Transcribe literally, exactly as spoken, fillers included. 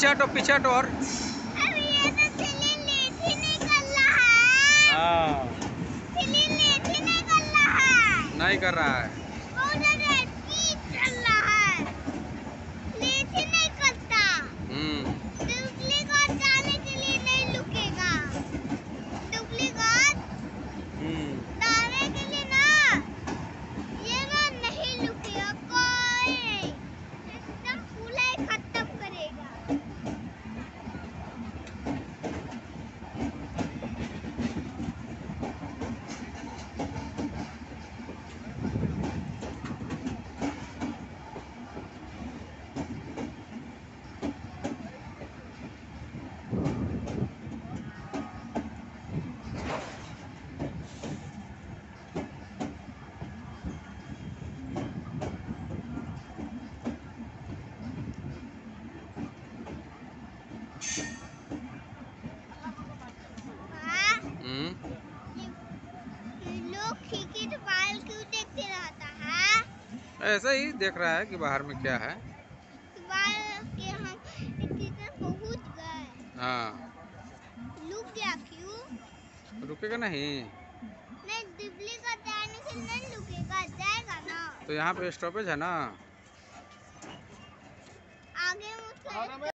पीछे हटो, पीछे हटो और। अरे ये तो सिली लेट ही निकल रहा है। हाँ, सिली लेट ही निकल रहा है। नहीं कर रहा है। बहुत ज्यादा स्पीड चल रहा है, लेट ही नहीं करता। हम्म डुप्लीकेट जाने के लिए नहीं रुकेगा। डुप्लीकेट हम्म जाने के लिए ना, ये ना नहीं रुकेगा कोई, एकदम पूरा ही खत्म करेगा। हाँ, हम्म ये, ये लोग खिड़की से बाहर क्यों देखते रहता है? ऐसा ही देख रहा है कि बाहर में क्या है। बाहर के हम इतने पहुंच गए, हाँ, रुक गया क्यों? रुकेगा नहीं। नहीं, डुप्लीकेट जाने के लिए नहीं रुकेगा, जाएगा ना। तो यहाँ पे स्टॉपेज है ना। आगे मुझसे